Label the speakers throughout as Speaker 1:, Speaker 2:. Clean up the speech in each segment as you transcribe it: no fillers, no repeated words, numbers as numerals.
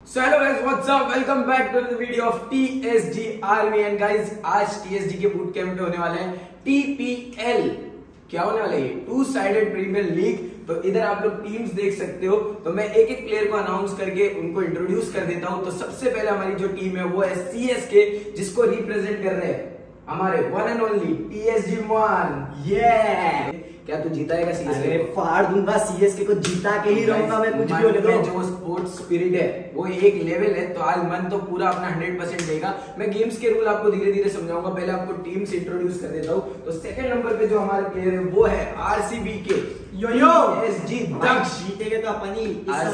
Speaker 1: So hello guys, what's up? Welcome back to the video of TSG Army and guys, आज TSG के boot camp पे होने वाले हैं TPL। क्या होने वाला है? Two sided premier league. तो इधर आप लोग टीम्स देख सकते हो। तो मैं एक एक प्लेयर को अनाउंस करके उनको इंट्रोड्यूस कर देता हूँ। तो सबसे पहले हमारी जो टीम है वो है CSK, जिसको रिप्रेजेंट कर रहे हैं हमारे वन एंड ओनली TSG मान। क्या तू जीताएगा CSK?
Speaker 2: अरे फाड़ दूंगा CSK को, जीता के ही रहूंगा मैं, कुछ भी होने दो।
Speaker 1: जो स्पोर्ट्स स्पिरिट है वो एक लेवल है, तो आज मन तो पूरा अपना 100% देगा। मैं गेम्स के रूल आपको धीरे धीरे समझाऊंगा, पहले आपको टीम से इंट्रोड्यूस कर देता हूँ। तो सेकंड नंबर पे जो हमारे प्लेयर है वो है RCB के TSG दक्ष।
Speaker 2: जीतेंगे तो अपन ही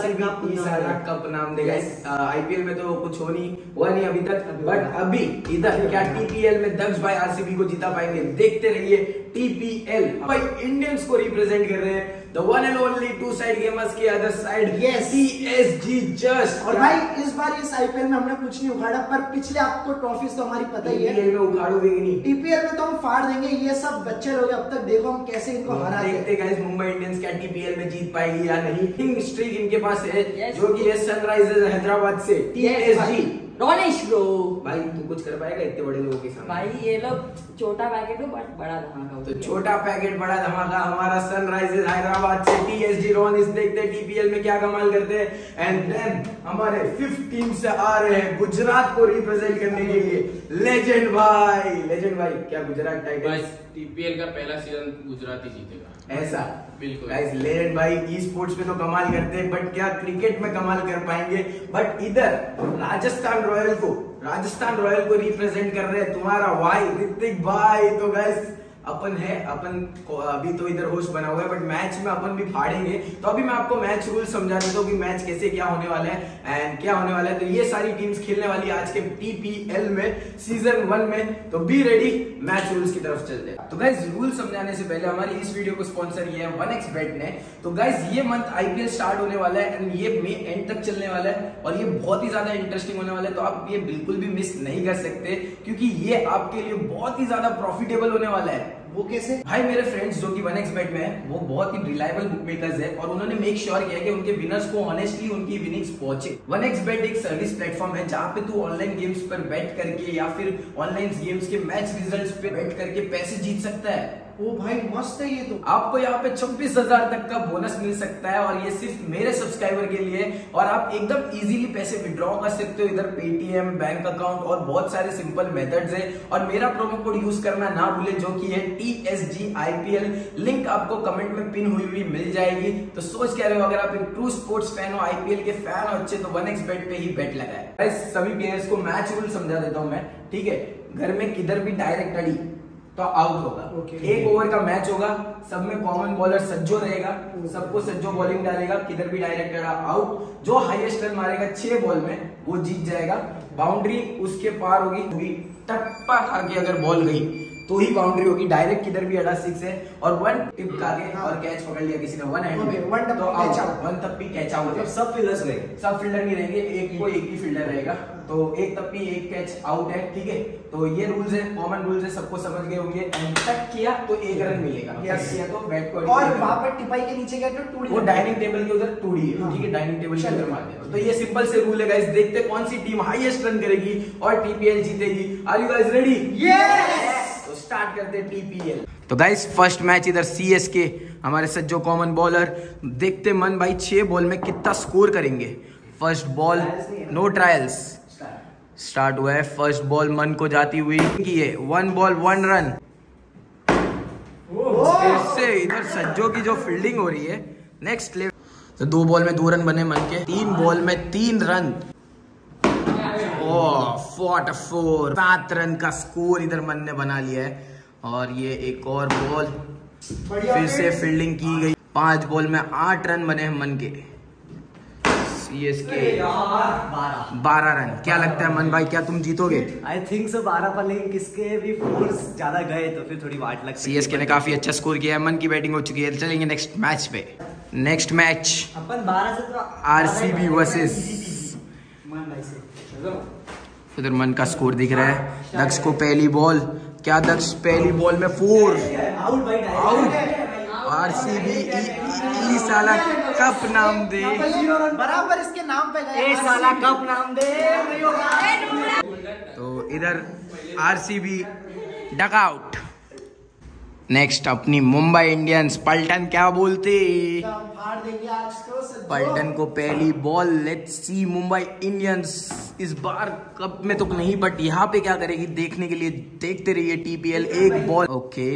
Speaker 1: कप नाम देगा। IPL में तो कुछ हुआ नहीं अभी तक, बट अभी इधर क्या TPL में दक्ष भाई RCB को जीता पाएंगे? देखते रहिए TPL। भाई इंडियंस को रिप्रेजेंट कर रहे हैं the one and only two side gamers के अदर साइड TSG जस्ट।
Speaker 2: और भाई इस बार इस IPL में हमने कुछ नहीं उखाड़ा, पर पिछले आपको ट्रॉफीज तो हमारी पता ही है।
Speaker 1: TPL में उखाड़ोगे नहीं,
Speaker 2: TPL में तो हम फाड़ देंगे। ये सब बच्चे लोग अब तक देखो हम कैसे इनको हरा
Speaker 1: देखते गाइस। मुंबई इंडियंस क्या TPL में जीत पाएगी या नहीं? किंग स्ट्रीक इनके पास है, जो कि है सनराइजर्स हैदराबाद से TSG।
Speaker 3: रोनिश ब्रो
Speaker 1: भाई तू कुछ कर पाएगा इतने बड़े लोगों के सामने?
Speaker 3: भाई ये लोग छोटा पैकेट हो बट बड़ा धमाका।
Speaker 1: तो छोटा पैकेट बड़ा धमाका हमारा सनराइजर्स हैदराबाद से TSG रोनिश। देखते हैं TPL में क्या कमाल करते हैं। एंड देन हमारे 5th टीम से आ रहे हैं गुजरात को रिप्रेजेंट करने के लिए लेजेंड भाई। लेजेंड भाई, क्या गुजरात टाइटंस
Speaker 4: TPL का पहला सीजन गुजरात ही जीतेगा?
Speaker 1: ऐसा
Speaker 4: बिल्कुल
Speaker 1: गाइस। लेजेंड भाई ई स्पोर्ट्स में तो कमाल करते हैं, बट क्या क्रिकेट में कमाल कर पाएंगे? बट इधर राजस्थान रॉयल को रिप्रेजेंट कर रहे हैं तुम्हारा भाई ऋतिक भाई। तो गाइस अपन को अभी तो इधर होस्ट बना हुआ है, बट मैच में अपन भी फाड़ेंगे। तो अभी मैं आपको मैच रूल समझा देता हूँ कि मैच कैसे क्या होने वाला है एंड क्या होने वाला है। तो ये सारी टीम्स खेलने वाली है आज के TPL में सीजन 1 में। तो बी रेडी, मैच रूल्स की तरफ चलते हैं। तो गाइस रूल समझाने से पहले हमारी इस वीडियो को स्पॉन्सर किया है 1xBet ने। तो गाइस ये मंथ IPL स्टार्ट होने वाला है एंड ये मई एंड तक चलने वाला है और ये बहुत ही ज्यादा इंटरेस्टिंग होने वाला है। तो आप ये बिल्कुल भी मिस नहीं कर सकते, क्योंकि ये आपके लिए बहुत ही ज्यादा प्रॉफिटेबल होने वाला है।
Speaker 2: वो कैसे?
Speaker 1: भाई मेरे फ्रेंड्स जो कि 1xBet में है वो बहुत ही रिलायबल बुकमेकर्स है और उन्होंने मेक श्योर किया कि उनके विनर्स को ऑनेस्टली उनकी विनिंग्स पहुंचे। 1xBet एक सर्विस प्लेटफॉर्म है जहां पे तू ऑनलाइन गेम्स पर बेट करके या फिर ऑनलाइन गेम्स के मैच रिजल्ट्स पे बेट करके पैसे जीत सकता है।
Speaker 2: ओ भाई मस्त है ये तो।
Speaker 1: आपको यहाँ पे 26,000 तक का बोनस मिल सकता है और ये सिर्फ मेरे सब्सक्राइबर के लिए। और आप एकदम इजीली पैसे विड्रॉ कर सकते हो इधर पेटीएम, बैंक अकाउंट और बहुत सारे सिंपल मेथड्स है। और मेरा प्रोमो कोड यूज करना ना भूले, जो कि है TSG IPL। लिंक आपको कमेंट में पिन हुई मिल जाएगी। तो सोच कह रहे हो, अगर आप एक ट्रू स्पोर्ट्स फैन हो, IPL के फैन हो अच्छे, तो 1xBet पे ही बेट लगाए। सभी प्लेयर्स को मैच रूल समझा देता हूं मैं, ठीक है? घर में किधर भी डायरेक्ट अड़ी तो आउट होगा। एक ओवर का मैच होगा, सब में कॉमन बॉलर सज्जो रहेगा, सबको सज्जो बॉलिंग डालेगा, किधर भी डायरेक्ट आउट। जो हाईएस्ट रन मारेगा 6 बॉल में वो जीत जाएगा। बाउंड्री उसके पार होगी, टप्पा खा के अगर बॉल गई तो ही बाउंड्री होगी। डायरेक्ट किधर भी अड़ा 6 है। और 1 टिप खा के और कैच पकड़ लिया किसी ने 1 हैंड में, 1 तप्पी कैच आउट। मतलब सब फील्डर्स रहेंगे, सब फील्डर नहीं रहेंगे, एक ही फील्डर रहेगा। तो एक तप्पी एक कैच आउट है, ठीक है? तो ये रूल्स है, कॉमन रूल्स है, सबको समझ गए होंगे। एंड टच किया तो 1 रन मिलेगा, टच किया तो बैट को।
Speaker 2: और वहां पर टिपाई के नीचे गया तो टूडी,
Speaker 1: वो डाइनिंग टेबल के उधर टूडी है, ठीक है? डाइनिंग टेबल के उधर मार दे। तो ये सिंपल से रूल है गाइस। देखते हैं कौन सी टीम हाईएस्ट रन करेगी और TPL जीतेगी। Are you guys ready?
Speaker 2: Yes!
Speaker 1: तो स्टार्ट करते हैं TPL। तो गाइस फर्स्ट मैच इधर CSK हमारे सज्जो कॉमन बॉलर। देखते मन भाई 6 बॉल में कितना स्कोर करेंगे। First ball no trials start हुआ है। फर्स्ट बॉल मन को जाती हुई की है, 1 बॉल 1 रन। इससे इधर सज्जो की जो फील्डिंग हो रही है नेक्स्ट लेवल। तो 2 बॉल में 2 रन बने मन के, 3 बॉल में 3 रन। 44 7 रन का स्कोर इधर मन ने बना लिया है। और ये एक और बॉल फिर से फील्डिंग की गई। 5 बॉल में 8 रन बने हैं मन के। CSK 12 रन। क्या लगता है मन भाई, क्या तुम जीतोगे?
Speaker 2: आई थिंक सो 12 पर, लेकिन किसके भी फोर्स ज्यादा गए तो फिर थोड़ी वाट लग सकती है।
Speaker 1: CSK ने काफी अच्छा स्कोर किया है, मन की बैटिंग हो चुकी है। चलेंगे नेक्स्ट मैच पे। नेक्स्ट मैच
Speaker 2: अपन 12 से तो
Speaker 1: RCB वर्सेस
Speaker 2: मन भाई से।
Speaker 1: उधर मन का स्कोर दिख रहा है। दक्ष को पहली बॉल, क्या दक्ष पहली बॉल में 4
Speaker 2: आउट भाई,
Speaker 1: आउट। RCB ई साला कप नाम दे,
Speaker 2: बराबर इसके नाम पे गए। ए साला कप नाम दे।
Speaker 1: तो इधर आरसीबी डकआउट। नेक्स्ट अपनी मुंबई इंडियंस, पलटन क्या बोलते, पलटन को पहली ball. Let's see Mumbai Indians इस बार कप में तो नहीं, बट यहाँ पे क्या करेगी देखने के लिए देखते रहिए टीपीएल। एक बॉल, ओके,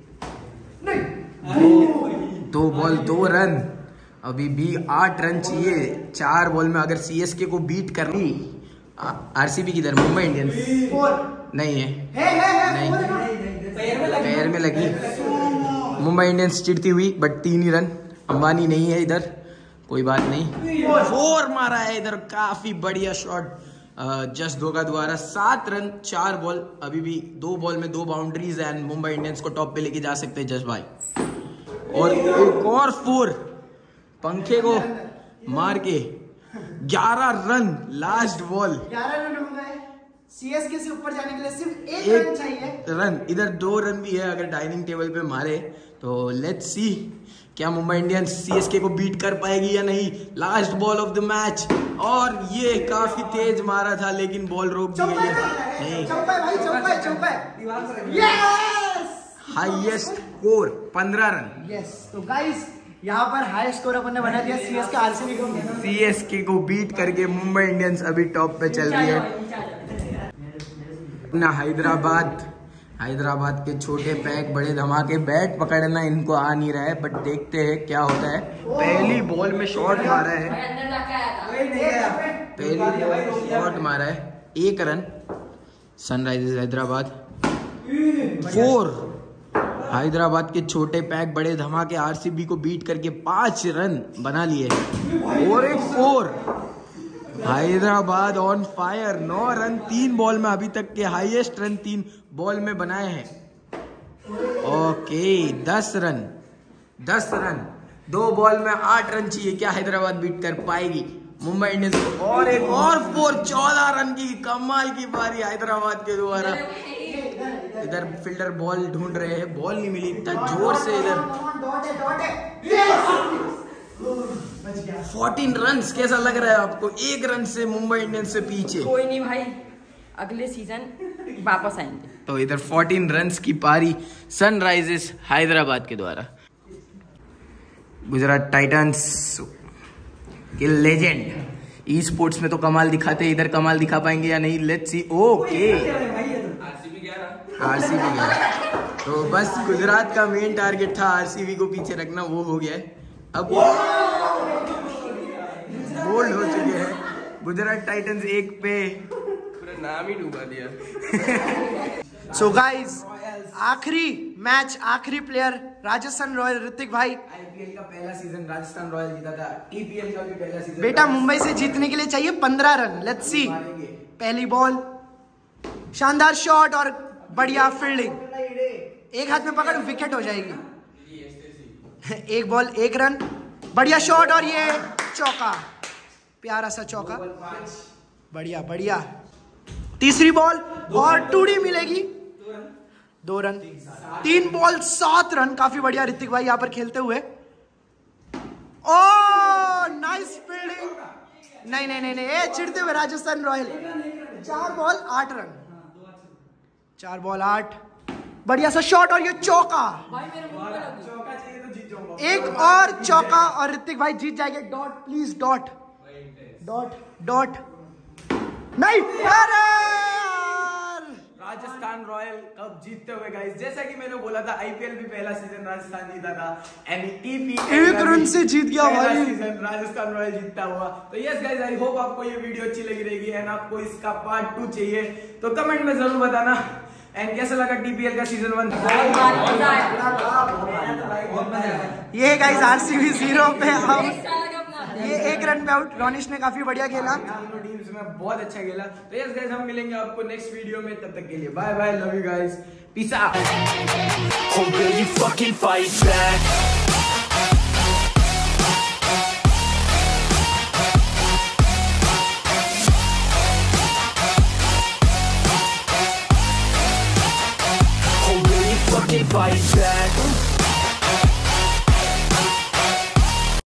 Speaker 1: दो बॉल 2 रन, अभी भी 8 रन चाहिए 4 बॉल में। अगर सीएसके को बीट कर ली, आरसीबी किधर, मुंबई इंडियंस नहीं है, नहीं पैर में लगी। मुंबई इंडियंस चिढ़ती हुई, बट 3 ही रन। अंबानी नहीं है इधर, कोई बात नहीं। 4 मारा है इधर, काफी बढ़िया शॉट जस्ट दो का द्वारा। 7 रन 4 बॉल, अभी भी 2 बॉल में 2 बाउंड्रीज एंड मुंबई इंडियंस को टॉप पे लेके जा सकते हैं जस्ट भाई। और एक और 4 पंखे को मार के 11 रन लास्ट बॉल।
Speaker 2: 11 रन हो गए। सीएसके से ऊपर जाने के लिए सिर्फ 1 रन चाहिए।
Speaker 1: रन इधर 2 रन भी है, अगर डाइनिंग टेबल पे मारे तो लेट्स सी क्या मुंबई इंडियंस सीएसके को बीट कर पाएगी या नहीं। Last ball of the match, और ये काफी तेज मारा था लेकिन बॉल रोक दी गई है। नहीं, हाईएस्ट स्कोर 15 रन।
Speaker 2: यस, तो गाइस यहाँ पर हाई स्कोर अपन ने बना दिया सीएसके आरसीबी को।
Speaker 1: सीएसके को बीट करके मुंबई इंडियंस अभी टॉप पे चल रही है। ना हैदराबाद के छोटे पैक बड़े धमाके, बैट पकड़ना इनको आ नहीं रहा है, बट देखते हैं क्या होता है। पहली बॉल में शॉट मारा है, पहली बॉल शॉट मारा है, 1 रन। सनराइजर्स हैदराबाद 4। हैदराबाद के छोटे पैक बड़े धमाके आरसीबी को बीट करके 5 रन बना लिए, और एक 4। Hyderabad on fire, 9 run 3 ball में, अभी तक के हाईएस्ट रन 3 बॉल में बनाए हैं। ओके, 10 रन 2 बॉल में 8 रन चाहिए। क्या हैदराबाद बीट कर पाएगी मुंबई इंडियंस को? और एक और 4, 14 रन की कमाल की पारी हैदराबाद के द्वारा। इधर फील्डर बॉल ढूंढ रहे हैं, बॉल नहीं मिली, इतना जोर से इधर 14 रन्स। कैसा लग रहा है आपको? 1 रन से मुंबई इंडियंस से पीछे।
Speaker 3: कोई नहीं भाई, अगले सीजन वापस आएंगे।
Speaker 1: तो इधर 14 रन्स की पारी सनराइजर्स हैदराबाद के द्वारा। गुजरात टाइटंस के लेजेंड ई स्पोर्ट्स में तो कमाल दिखाते हैं, इधर कमाल दिखा पाएंगे या नहीं, लेट्स सी। ओके, आरसीबी गया, तो बस गुजरात का मेन टारगेट था आरसीबी को पीछे रखना, वो हो गया है। अब बोल्ड हो चुके हैं गुजरात टाइटंस, 1 पे
Speaker 4: पूरा नाम ही डूबा दिया।
Speaker 2: सो गाइस, आखिरी मैच, आखिरी प्लेयर राजस्थान रॉयल ऋतिक भाई।
Speaker 1: आईपीएल का पहला सीजन राजस्थान रॉयल जीता था, टीपीएल का भी पहला सीजन।
Speaker 2: बेटा मुंबई से जीतने के लिए चाहिए 15 रन। Let's see. पहली बॉल, शानदार शॉट और बढ़िया फील्डिंग। एक हाथ में पकड़, विकेट हो जाएगी। 1 बॉल 1 रन, बढ़िया शॉट और ये चौका, प्यारा सा चौका, बढ़िया बढ़िया। तीसरी बॉल और टूडी मिलेगी, 2 रन। 3 बॉल 7 रन, काफी बढ़िया ऋतिक भाई यहाँ पर खेलते हुए। Oh nice fielding. नहीं नहीं नहीं नहीं, चिढ़ते हुए Rajasthan royal. 4 ball 8 run, 4 ball 8, बढ़िया सा शॉट और ये चौका। एक और चौका और ऋतिक भाई जीत जाएंगे। Dot please, dot dot dot. नहीं, अरे
Speaker 1: राजस्थान रॉयल कप जीतते हुए गाइस, जैसा कि मैंने बोला था आईपीएल भी पहला सीजन राजस्थान जीता था, एंड टीपीएल
Speaker 2: 1 रन से जीत गया भाई,
Speaker 1: सीजन राजस्थान रॉयल जीतता हुआ। तो यस गाइस, आई होप आपको ये वीडियो अच्छी लगी रहेगी, एंड आपको इसका पार्ट 2 चाहिए तो कमेंट में जरूर बताना। एंड कैसा लगा टीपीएल का सीजन 1?
Speaker 2: ये गाइस आरसीबी 0 पे आउट, ये 1 रन पे आउट। रोनिश ने काफी बढ़िया खेला,
Speaker 1: दोनों टीम्स में बहुत अच्छा खेला। तो यस गाइस, हम मिलेंगे आपको नेक्स्ट वीडियो में, तब तक के लिए bye bye, love you guys, peace out.